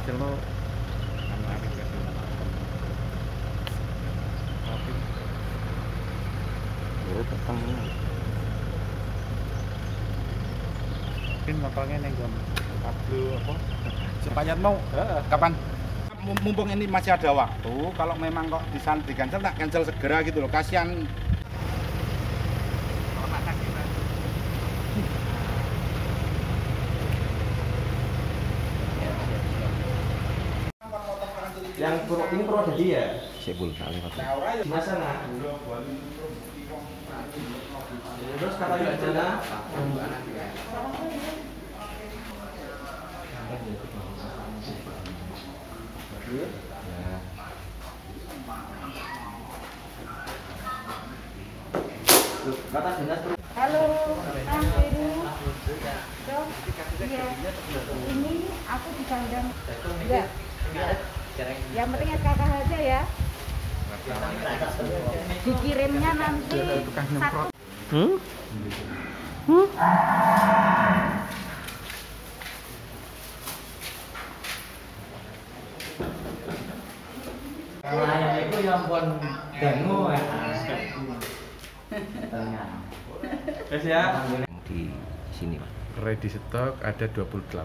hasilnya ketemu. Mungkin ngotongnya nih gue apa supaya mau kapan mumpung ini masih ada waktu, kalau memang kok bisa di cancel tak cancel segera gitu loh, kasihan. Yang ini Purwodadi ya? Sebul kali Pak. Di sana. Terus katanya di sana. Kata dinas. Halo, Kang Heru. Dok, iya. Ini aku di kandang. Enggak. Yang penting SKKH aja ya. Dikirimnya nanti satu. Yang itu yang pun dangu ya. Terus ya di sini Pak. Ready stock ada 28.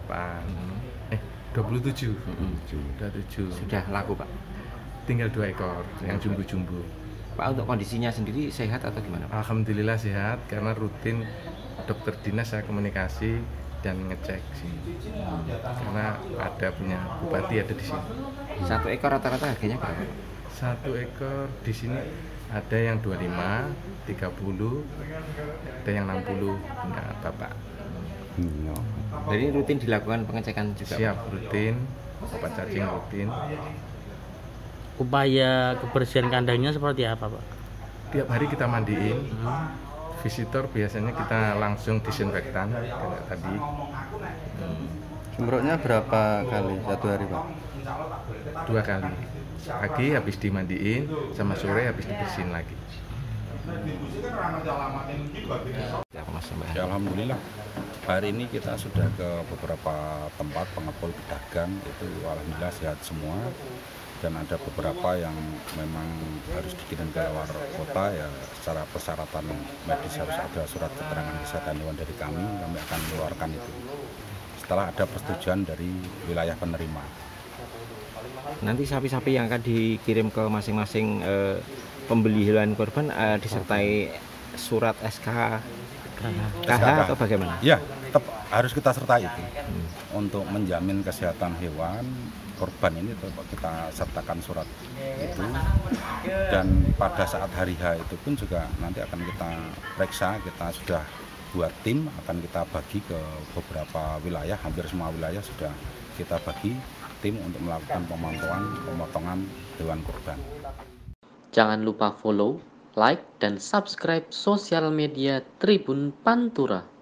27. Sudah 7. Sudah laku Pak. Tinggal 2 ekor yang jumbo-jumbo. Pak, untuk kondisinya sendiri sehat atau gimana Pak? Alhamdulillah sehat karena rutin dokter dinas saya komunikasi dan ngecek sih. Karena ada punya bupati ada di sini. 1 ekor rata-rata harganya berapa? 1 ekor di sini ada yang 25, 30, ada yang 60 punya Bapak. Jadi rutin dilakukan pengecekan juga? Siap, rutin, obat cacing rutin. Upaya kebersihan kandangnya seperti apa Pak? Tiap hari kita mandiin. Visitor biasanya kita langsung disinfektan kayak tadi. Semprotnya berapa kali satu hari Pak? 2 kali. Pagi habis dimandiin, sama sore habis dibersihin lagi. Ya, alhamdulillah. Hari ini kita sudah ke beberapa tempat pengepul pedagang, itu alhamdulillah sehat semua. Dan ada beberapa yang memang harus dikirim ke luar kota, ya secara persyaratan medis harus ada surat keterangan kesehatan hewan dari kami akan mengeluarkan itu setelah ada persetujuan dari wilayah penerima. Nanti sapi-sapi yang akan dikirim ke masing-masing pembeli hewan kurban disertai surat SK KH atau bagaimana? Ya, tetap harus kita sertai itu untuk menjamin kesehatan hewan korban ini, tetap kita sertakan surat itu. Dan pada saat hari H itu pun juga nanti akan kita periksa, kita sudah buat tim, akan kita bagi ke beberapa wilayah, hampir semua wilayah sudah kita bagi tim untuk melakukan pemantauan pemotongan hewan kurban. Jangan lupa follow, like, dan subscribe sosial media Tribun Pantura.